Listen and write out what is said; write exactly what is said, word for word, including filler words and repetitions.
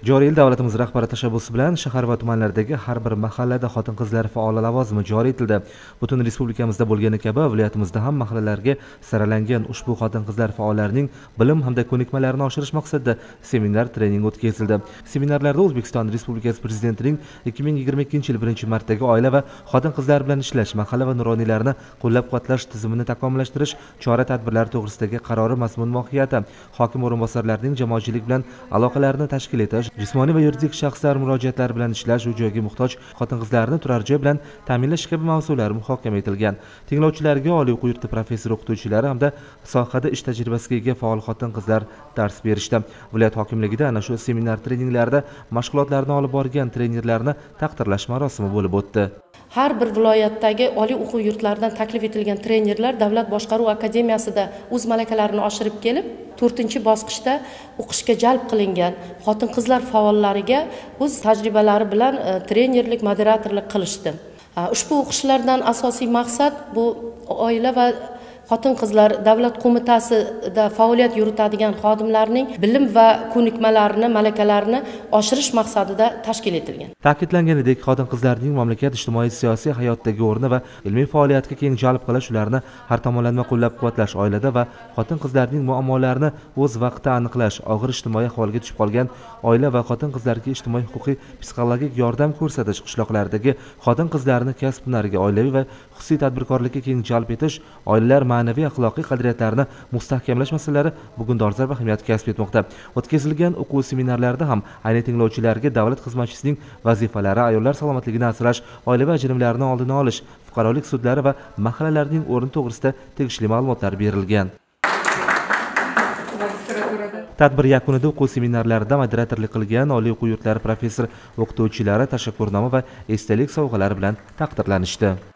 Joriy yil davlatimiz rahbari tashabbusi bilan shahar va tumanlardagi har bir mahallada xotin-qizlar faol lavozimi joriy etildi. Butun respublikamizda bo'lgani kabi viloyatimizda ham mahallalarga saralangan ushbu xotin-qizlar faollarining bilim hamda ko'nikmalarini oshirish maqsadida seminar trening o'tkazildi. Seminarlarda O'zbekiston Respublikasi Prezidentining ikki ming yigirma ikkinchi yil birinchi martdagi oila va xotin-qizlar bilan ishlash, mahalla va nuroniylarni qo'llab-quvvatlash tizimini takomillashtirish chora-tadbirlari to'g'risidagi qarori mazmun mohiyati, hokim o'rinbosarlarining jamoatchilik bilan aloqalarini tashkil etish, jismoniy va yuridik shaxslar murojaatlari bilan ishlash, uy-joyga muhtoj xotin-qizlarni turar joy bilan ta'minlash kabi mavzular muhokama etilgan. Tinglovchilarga oliy o'quv yurti professor o'qituvchilari hamda sohada ish tajribasiga ega faol xotin-qizlar dars berishdi. Viloyat hokimligida ana shu seminar treninglarda mashg'ulotlarni olib borgan trenerlarni taqdirlash marosimi bo'lib o'tdi. Har bir viloyatdagi oliy o'quv yurtlaridan taklif etilgan trenerlar Davlat boshqaruv akademiyasida o'z malakalarini oshirib kelib, to'rtinchi bosqichda o'qishga jalb qilingan xotin-qizlar faollariga o'z tajribalari bilan trenerlik, moderatorlik qilishdi. Ushbu o'qishlardan asosiy maqsad bu oila va Xotin-qizlar davlat qo'mitasida faoliyat yuritadigan xodimlarning bilim va ko'nikmalarini, malakalarini oshirish maqsadida tashkil etilgan. Ta'kidlanganidek, xotin-qizlarning mamlakat ijtimoiy-siyosiy hayotdagi o'rni va ilmiy faoliyatga keng jalb qilish, ularni har tomonlama qo'llab-quvvatlash, oilada va xotin-qizlarning muammolarini o'z vaqtida aniqlash, og'ir ijtimoiy ahvolga tushib qolgan oila va xotin-qizlarga ijtimoiy-huquqiy psixologik yordam ko'rsatish, qishloqlardagi xotin-qizlarni kasb-hunarga, oilaviy va xususiy tadbirkorlikka keng jalb etish, oilalar ma'naviy axloqiy qadriyatlarni mustahkamlash masalalari bugun dolzarb ahamiyat kasb etmoqda. O'tkazilgan o'quv seminarlarida ham ayni tinglovchilarga davlat xizmatchisining vazifalari, ayollar salomatligini asrash, oilaviy ajrimlarni oldini olish, fuqarolik sudlari va mahallalarning o'rni to'g'risida tegishli ma'lumotlar berilgan. Tadbir yakunida o'quv seminarlarida moderatorlik qilgan oliy o'quv yurtlari professor o'qituvchilari tashakkurnoma va esdalik sovg'alari bilan taqdirlanishdi.